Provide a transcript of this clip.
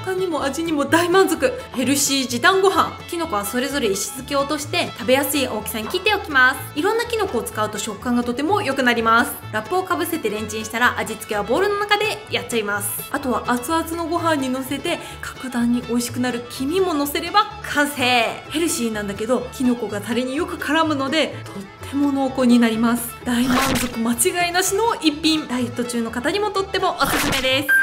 感にも味にも大満足。ヘルシー時短ご飯。キノコはそれぞれ石突きを落として食べやすい大きさに切っておきます。いろんなキノコを使うと食感がとても良くなります。ラップをかぶせてレンチンしたら味付けはボウルの中でやっちゃいます。あとは熱々のご飯にのせて格段に美味しくなる黄身ものせれば完成。ヘルシーなんだけどキノコがタレによく絡むのでとっても濃厚になります。大満足間違いなしの一品。ダイエット中の方にもとってもおすすめです。